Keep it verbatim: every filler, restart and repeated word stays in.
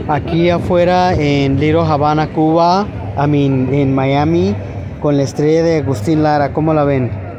aquí afuera en Little Havana, Cuba, I mean, en Miami, con la estrella de Agustín Lara. ¿Cómo la ven?